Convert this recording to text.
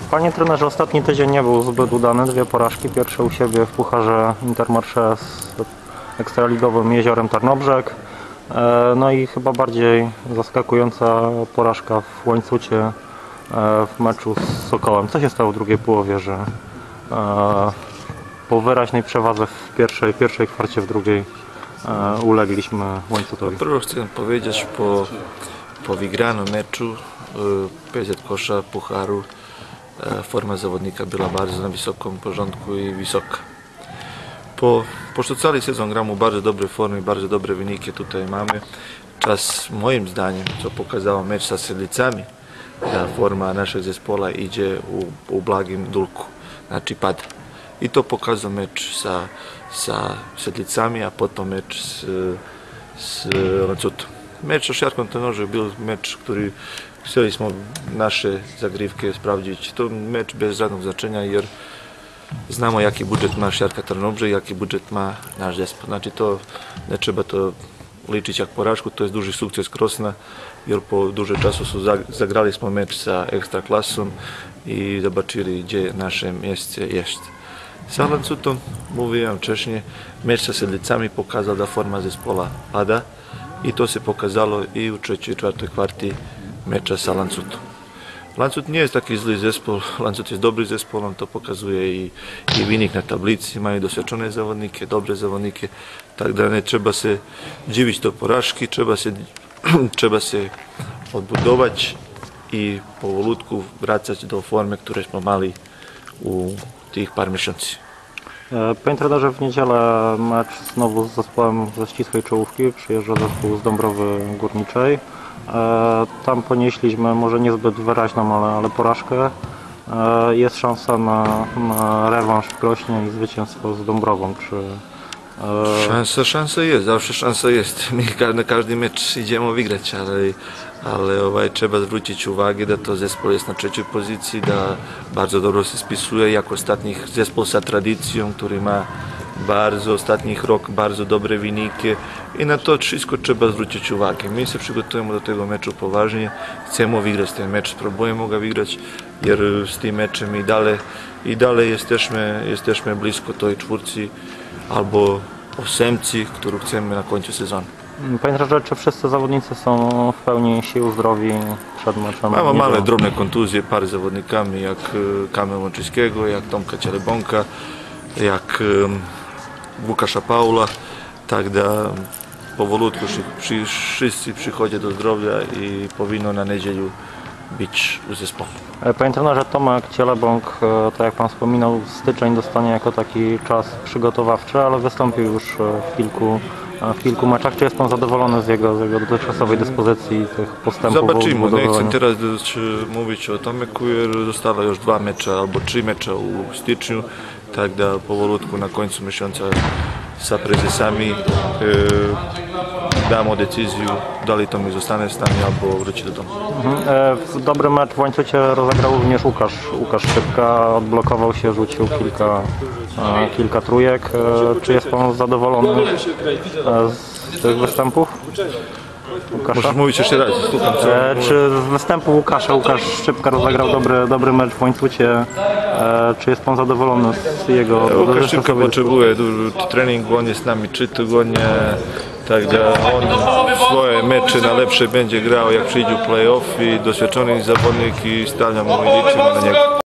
Panie trenerze, ostatni tydzień nie był zbyt udany. 2 porażki. Pierwsze u siebie w Pucharze Intermarché z ekstraligowym Jeziorem Tarnobrzeg. No i chyba bardziej zaskakująca porażka w Łańcucie w meczu z Sokołem. Co się stało w drugiej połowie, że po wyraźnej przewadze w pierwszej kwarcie, w drugiej ulegliśmy Łańcutowi? Prvo chcę powiedzieć, po wygranym meczu PZ Koša Pucharu forma zawodnika bila bardzo na wysokim porządku i wysoka. Pošto cały sezon gramo u bardzo dobrej formi, bardzo dobre wyniki tutaj mamy, czas moim zdaniem, co pokazał mecz sa Sedlicami, da forma naszeg zespola idzie u blagim dulku, znači pada. I to pokazał mecz sa Sedlicami, a potom mecz s Łańcutom. Mecz sa Šarkom Tarnobrzeg byl mecz, który chcieli smo naše zagrivke sprawdzić. To mecz bez żadnego znaczenia, jer znamo jaki budžet ma Šarka Tarnobrzeg, jaki budžet ma naš zespol. Znači to ne treba to ličić jak poražku, to je duži sukces Krosna, jer po duže času zagrali smo meč sa ekstra klasom i zobačili gdje naše mjesto jest. Sa Łańcutom, mówiłem wcześniej, mecz sa Sedlicami pokazał, da forma zespola pada i to se pokazalo i u trzeciej, czwartej kwarti mecza sa Łańcutom. Łańcut nie jest taki zły zespół, Łańcut jest dobry zespół, on to pokazuje i wynik na tablicy, mają doświadczone zawodniki, dobre zawodniki, tak da ne trzeba se dziwić do porażki, trzeba se odbudować i powolutku wracać do formy, które smo mali u tych par miesięcy. Panie trenerze, w niedzielę mecz znowu z zespołem ze ścisłej czołówki. Przyjeżdża zespół z Dąbrowy Górniczej. Tam ponieśliśmy może niezbyt wyraźną, ale porażkę. Jest szansa na rewanż w Krośnie i zwycięstwo z Dąbrową. Szansa jest, zawsze szansa jest. My na każdy mecz idziemy wygrać, ale trzeba zwrócić uwagę, da to zespół jest na trzeciej pozycji, da bardzo dobrze się spisuje, jak ostatnich zespół sa tradycją, który ma bardzo ostatnich rok bardzo dobre wyniki i na to wszystko trzeba zwrócić uwagę. My się przygotujemy do tego meczu poważnie, chcemy wygrać ten mecz, spróbujemy go wygrać, jer z tym meczem i dalej jesteśmy blisko tej czwórki albo ósemki, którą chcemy na końcu sezonu. Panie trenerze, czy wszyscy zawodnicy są w pełni sił, zdrowi przed meczem? Mamy małe, drobne kontuzje, parę zawodnikami, jak Kamila Łączyńskiego, jak Tomka Cielebonka, jak Łukasza Paula, tak da powolutku wszyscy przychodzą do zdrowia i powinno na niedzielę być u zespołu. Panie trenerze, Tomek Cielebąk, tak jak Pan wspominał, styczeń dostanie jako taki czas przygotowawczy, ale wystąpił już w kilku meczach. Czy jest Pan zadowolony z jego dotychczasowej dyspozycji, tych postępów? Zobaczymy. Nie chcę teraz mówić o Tomeku, jer zostały już 2 mecze albo 3 mecze u styczniu, tak da powolutku na końcu miesiąca sa prezesami damo decyzję, da li Tomek zostanie w stanie albo wróci do domu. Dobry mecz w Łańcucie rozegrał również Łukasz Szczypka, odblokował się, rzucił kilka trójek. Czy jest Pan zadowolony z tych występów Łukasza? Możesz mówić jeszcze raz, słucham. Czy z występu Łukasza? Łukasz Szczypka rozegrał dobry mecz w Łańcucie. Czy jest Pan zadowolony z jego... Łukasz Szczypka potrzebuje dużo treningu, on jest z nami 3 tygodnie, tak da on swoje mecze najlepsze będzie grał, jak przyjdzie play-off i doświadczony zawodnik i stawiamy i liczymy na niego.